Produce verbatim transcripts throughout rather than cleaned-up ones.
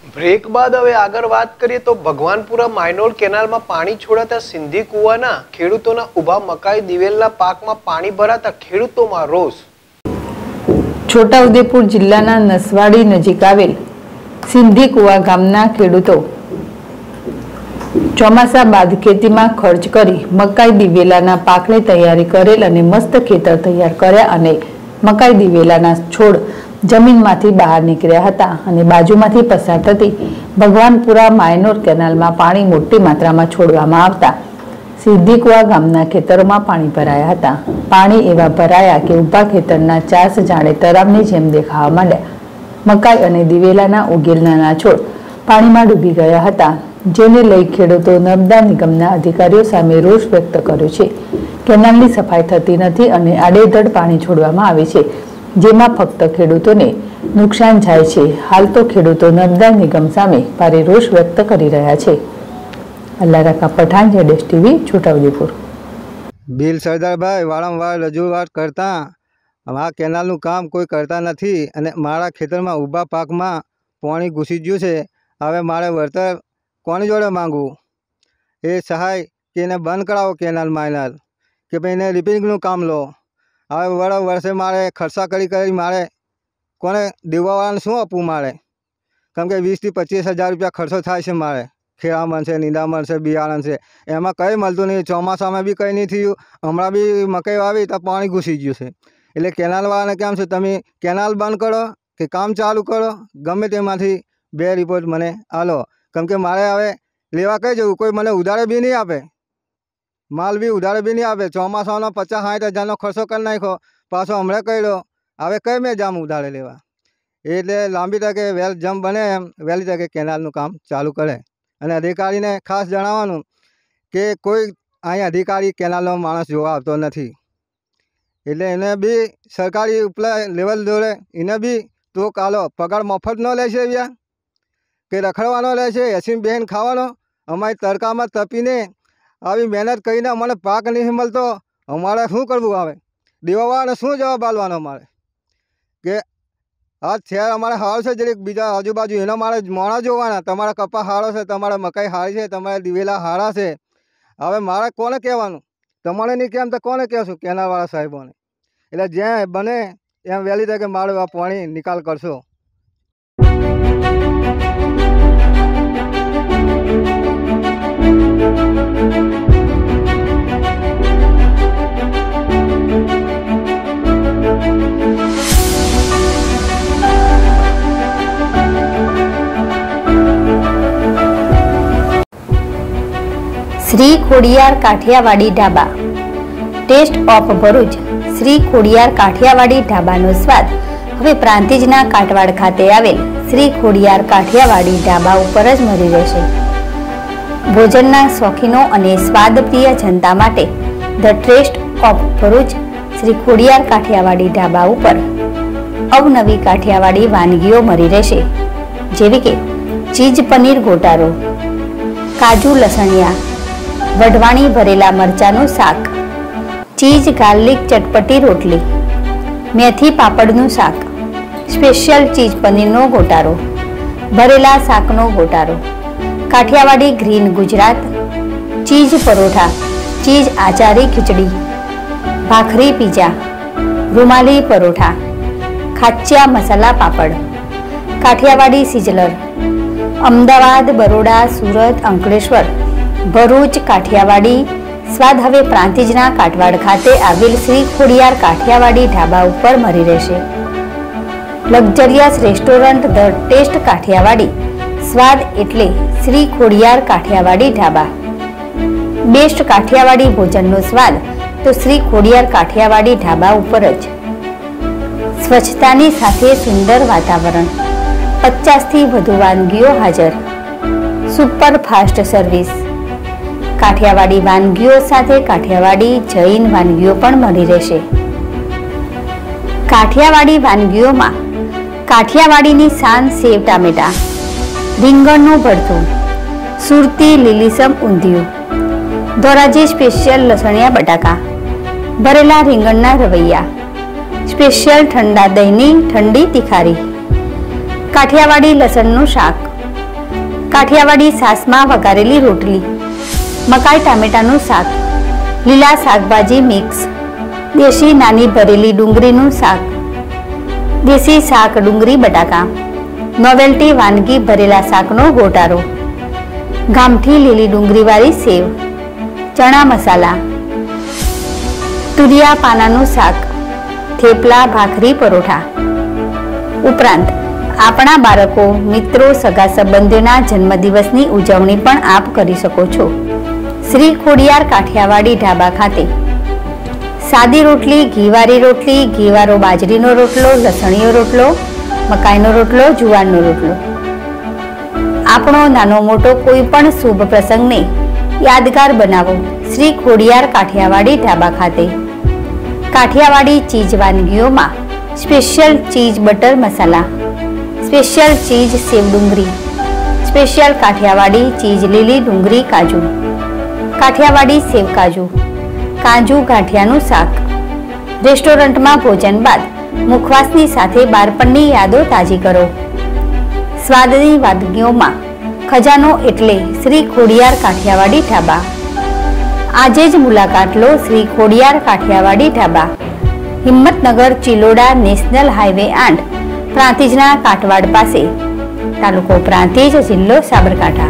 Break બાદ હવે આગળ વાત કરીએ તો ભગવાનપુરા માયનોર કેનાલમાં પાણી છોડાતા સિંધી કુવાના ખેડૂતોના ઊભા મકાઈ દિવેલના પાકમાં પાણી ભરાતા ખેડૂતોમાં રોષ। છોટાઉદેપુર જિલ્લાના નસવાડી નજીક આવેલ સિંધી કુવા ગામના ખેડૂતો ચોમાસા બાદ ખેતીમાં ખર્ચ કરી મકાઈ દિવેલાના પાકની તૈયારી કરેલ અને મસ્ત ખેતર તૈયાર કર્યા અને મકાઈ દિવેલાના છોડ જમીનમાંથી બહાર નીકળ્યા હતા અને બાજુમાંથી પસાર થતી ભગવાનપુરા માયનોર કેનાલમાં પાણી મોટી માત્રામાં છોડવામાં આવતા સિંધી કુવા ગામના ખેતરોમાં પાણી ભરાયા હતા। પાણી એવા ભરાયા કે ઊભા ખેતરના ચાસ જાણે તરાવની જેમ દેખાવા માંડ્યા। મકાઈ અને દિવેલાના ઉગેલ નાના છોડ પાણીમાં ડૂબી ગયા હતા, જેને લઈ ખેડૂતો નર્મદા નિગમના અધિકારીઓ સામે રોષ વ્યક્ત કર્યો છે। કેનાલની સફાઈ થતી નથી અને આડેધડ પાણી છોડવામાં આવે છે, જેમાં ફક્ત ખેડૂતોને નુકસાન થાય છે। હાલ તો ખેડૂતો નર્મદા નિગમ સામે ભારે રોષ વ્યક્ત કરી રહ્યા છે। અલ્લારકા પઠાણ, જેડેશ ટીવી, છોટાઉદેપુર। બિલ સરદારભાઈ વારંવાર રજૂઆત કરતા આ કેનાલનું કામ કોઈ કરતા નથી અને મારા ખેતરમાં ઊભા પાકમાં પાણી ઘૂસી ગયું છે। હવે મારે વળતર કોની જોડે માંગવું? એ સહાય કે એને બંધ કરાવો કેનાલ માઇનર, કે ભાઈ એને રિપેરિંગનું કામ લો। હવે વર વર્ષે મારે ખર્ચા કરી કરી મારે કોને દેવાવાળાને શું આપવું મારે? કેમ કે વીસથી પચીસ હજાર રૂપિયા ખર્ચો થાય છે મારે। ખેડામણ છે, નિંદામણ છે, બિયારણ છે, એમાં કંઈ મળતું નહીં। ચોમાસામાં બી કંઈ નહીં થયું, હમણાં બી મકાઈ વાવી તો પાણી ઘૂસી ગયું છે। એટલે કેનાલવાળાને કેમ છે, તમે કેનાલ બંધ કરો કે કામ ચાલુ કરો, ગમે તેમાંથી બે રિપોર્ટ મને આલો। કેમ કે મારે હવે લેવા કઈ જવું? કોઈ મને ઉધારે બી નહીં આપે, માલ બી ઉધારે બી નહીં આપે। ચોમાસાનો પચાસ સાઠ હજારનો ખર્ચો કરી નાખ્યો, પાછો હમણાં કર્યો, હવે કઈ મેં જામ ઉધારે લેવા? એટલે લાંબી તકે વેલ જમ બને એમ વહેલી તકે કેનાલનું કામ ચાલુ કરે। અને અધિકારીને ખાસ જણાવવાનું કે કોઈ અહીં અધિકારી કેનાલનો માણસ જોવા આવતો નથી, એટલે એને બી સરકારી ઉપલા લેવલ જોડે એને બી તો કાલો પગાર મફત ન લે છે વ્યા કે રખડવાનો લે છે, એસી બહેન ખાવાનો? અમારી તડકામાં તપીને આવી મહેનત કરીને અમને પાક નહીં મળતો, અમારે શું કરવું? આવે દેવાવાળાને શું જવાબ આપવાનો અમારે? કે આ શહેર અમારે હારો છે, જરીક બીજા આજુબાજુ એના મારે મોણા જોવાના, તમારા કપા હારો છે, તમારા મકાઈ હારી છે, તમારા દિવેલા હારા છે। હવે મારે કોને કહેવાનું? તમારે નહીં કેમ તો કોને કહેશું? કેનાલવાળા સાહેબોને। એટલે જ્યાં બને એમ વહેલી તકે મારું આ પાણી નિકાલ કરશો। શ્રી ખોડિયાર કાઠિયાવાડી ઢાબા। ટેસ્ટ ઓફ ભરૂચ શ્રી ખોડિયાર કાઠિયાવાડી ઢાબાનો સ્વાદ હવે પ્રાંતિજના કાટવાડ ખાતે આવેલ શ્રી ખોડિયાર કાઠિયાવાડી ઢાબા ઉપર જ મળી રહેશે। ભોજનના શોખીનો અને સ્વાદપ્રિય જનતા માટે the taste of Bharuch Shri Khodiyar Kathiyawadi Dhaba ઉપર અવનવી કાઠિયાવાડી વાનગીઓ મળી રહેશે, જેવી કે ચીઝ પનીર ગોટારો, કાજુ લસણિયા, વઢવાણી ભરેલા મરચાનું શાક, ચીઝ ગાર્લિક ચટપટી રોટલી, મેથી પાપડનું શાક, સ્પેશિયલ ચીઝ પનીરનો ગોટારો, ભરેલા શાકનો ગોટારો, Kathiyawadi green Gujarat, cheese paratha, cheese આચારી ખીચડી, ભાખરી પીઝા, રૂમાલી પરોઠા, ખાચ્યા મસાલા પાપડ, કાઠિયાવાડી સિઝલર, અમદાવાદ, બરોડા, સુરત, અંકલેશ્વર, ભરૂચ, કાઠિયાવાડી સ્વાદ હવે પ્રાંતિજના કાટવાડ ખાતે આવેલ શ્રી ખોડિયાર કાઠિયાવાડી ઢાબા ઉપર મળી રહેશે। Luxurious restaurant the taste Kathiyawadi સ્વાદ એટલે શ્રી ખોડિયાર કાઠિયાવાડી ઢાબા। બેસ્ટ કાઠિયાવાડી ભોજનનો સ્વાદ તો શ્રી ખોડિયાર કાઠિયાવાડી ઢાબા ઉપર જ। સ્વચ્છતાની સાથે સુંદર વાતાવરણ, પચાસથી વધુ વાનગીઓ હાજર, સુપર ફાસ્ટ સર્વિસ, કાઠિયાવાડી વાનગીઓ સાથે કાઠિયાવાડી જૈન વાનગીઓ પણ મળી રહેશે। કાઠિયાવાડી વાનગીઓમાં કાઠિયાવાડીની શાન સેવ ટામેટા, રીંગણનું ભરથું, સુરતી લીલીસમ ઊંધિયું, ધોરાજી સ્પેશિયલ લસણિયા બટાકા, ભરેલા રીંગણના રવૈયા, સ્પેશિયલ ઠંડા દહીંની ઠંડી તિખારી, કાઠિયાવાડી લસણનું શાક, કાઠિયાવાડી સાસમાં વઘારેલી રોટલી, મકાઈ ટામેટાનું શાક, લીલા શાકભાજી મિક્સ, દેશી નાની ભરેલી ડુંગળીનું શાક, દેશી શાક ડુંગળી બટાકા, નોવેલ્ટી વાનગી ભરેલા શાકનો ગોટાળો, ગામઠી લીલી ડુંગળીવાળી સેવ, ચણા મસાલા, તુરિયા પાનાનું શાક, થેપલા ભાખરી પરોઠા. ઉપરાંત આપણા બાળકો, મિત્રો, સગા સંબંધીઓના જન્મદિવસની ઉજવણી પણ આપ કરી શકો છો. શ્રી ખોડિયાર કાઠિયાવાડી ઢાબા ખાતે સાદી રોટલી, ઘીવાળી રોટલી, ઘીવાળો બાજરીનો રોટલો, લસણીયો રોટલો, મકાઈનો રોટલો, જુવારનો રોટલો. આપણો નાનો મોટો કોઈ પણ શુભ પ્રસંગને યાદગાર બનાવો શ્રી ખોડિયાર કાઠિયાવાડી ઢાબા ખાતે. કાઠિયાવાડી ચીજ વાનગીઓમાં special cheese butter masala, special cheese sev ડુંગળી, સ્પેશિયલ કાઠિયાવાડી ચીઝ લીલી ડુંગળી કાજુ, કાઠિયાવાડી સેવ કાજુ, કાજુ ગાંઠિયાનું શાક. રેસ્ટોરન્ટમાં ભોજન બાદ મુખવાસની સાથે બાળપણની યાદો તાજી કરો. સ્વાદની વાનગીઓમાં ખજાનો એટલે શ્રી ખોડિયાર કાઠિયાવાડી ઢાબા. આજે જ મુલાકાત લો શ્રી ખોડિયાર કાઠિયાવાડી ઢાબા, હિંમતનગર ચિલોડા નેશનલ હાઈવે આઠ, પ્રાંતિજના કાટવાડ પાસે, તાલુકો પ્રાંતિજ, જિલ્લો સાબરકાંઠા.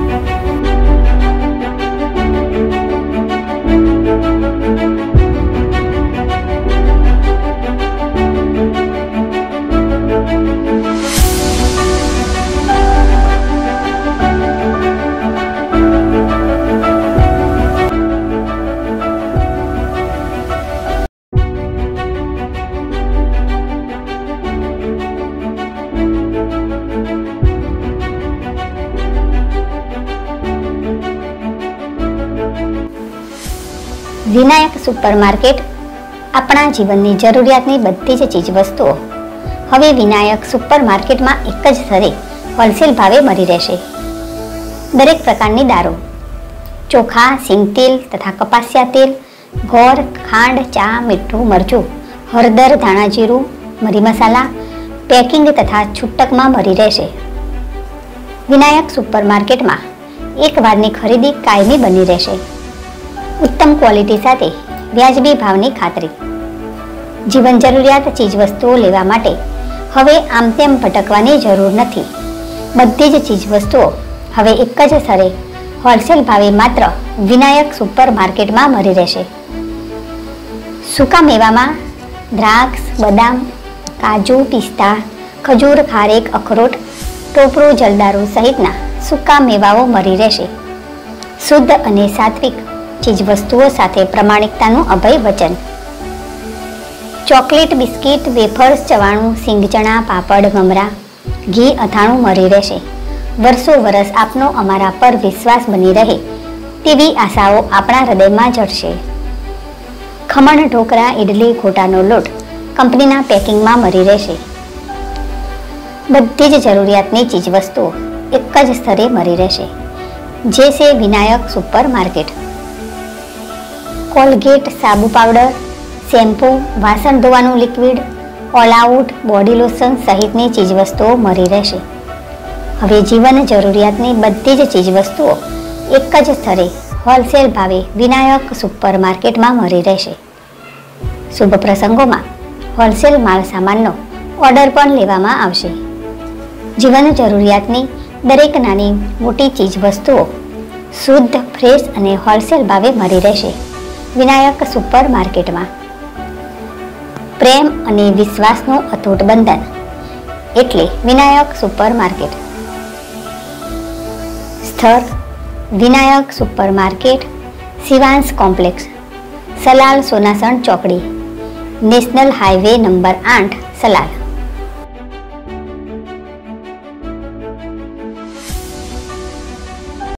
વિનાયક સુપરમાર્કેટ આપણા જીવનની જરૂરિયાતની બધી જ ચીજ વસ્તુઓ હવે વિનાયક સુપરમાર્કેટમાં એક જ સ્થળે હોલસેલ ભાવે મળી રહેશે. દરેક પ્રકારની દાળો, ચોખા, સિંગતેલ તથા કપાસિયા તેલ, ગોળ, ખાંડ, ચા, મીઠું, મરચું, હળદર, ધાણા જીરું, મરી મસાલા પેકિંગ તથા છૂટકમાં મળી રહેશે. વિનાયક સુપરમાર્કેટમાં એક વારની ખરીદી કાયમી બની રહેશે. ઉત્તમ ક્વોલિટી સાથે વ્યાજબી ભાવની ખાતરી. જીવન જરૂરિયાત ચીજ વસ્તુઓ લેવા માટે હવે આમ તેમ ભટકવાની જરૂર નથી. બધી જ ચીજ વસ્તુઓ હવે એક જ સ્થળે હોલસેલ ભાવે માત્ર વિનાયક સુપર માર્કેટમાં મળી રહેશે. સૂકા મેવામાં દ્રાક્ષ, બદામ, કાજુ, પિસ્તા, ખજૂર, ખારેક, અખરોટ, ટોપરું, જલદારુ સહિતના સૂકા મેવાઓ મળી રહેશે. શુદ્ધ અને સાત્વિક ચીજ વસ્તુઓ સાથે પ્રમાણિકતાનું અભય વચન. ચોકલેટ, બિસ્કિટ, વેફર્સ, ચવાણું, સિંગચણા, પાપડ, મમરા, ઘી, અથાણું મળી રહેશે. વર્ષો વર્ષ આપનો અમારા પર વિશ્વાસ બની રહે તેવી આશાઓ આપણા હૃદયમાં જડશે. ખમણ, ઢોકળા, ઇડલી, ગોટાનો લોટ કંપનીના પેકિંગમાં મળી રહેશે. બધી જ જરૂરિયાતની ચીજ વસ્તુઓ એક જ સ્થળે મળી રહેશે, જે છે વિનાયક સુપર માર્કેટ. કોલગેટ, સાબુ પાવડર, શેમ્પૂ, વાસણ ધોવાનું liquid, all out, body lotion સહિતની ચીજવસ્તુઓ મળી રહેશે. હવે જીવન જરૂરિયાતની બધી જ ચીજવસ્તુઓ એક જ સ્થળે હોલસેલ ભાવે વિનાયક સુપર માર્કેટમાં મળી રહેશે. શુભ પ્રસંગોમાં હોલસેલ માલ સામાનનો ઓર્ડર પણ લેવામાં આવશે. જીવન જરૂરિયાતની દરેક નાની મોટી ચીજવસ્તુઓ શુદ્ધ, ફ્રેશ અને હોલસેલ ભાવે મળી રહેશે વિનાયક સુપર માર્કેટમાં. પ્રેમ અને વિશ્વાસનું અતૂટ બંધન એટલે વિનાયક સુપર માર્કેટ. સ્થળ Vinayak super market, Shivansh complex, Salal Sonasan ચોકડી, નેશનલ હાઈવે નંબર આઠ, સલાલ.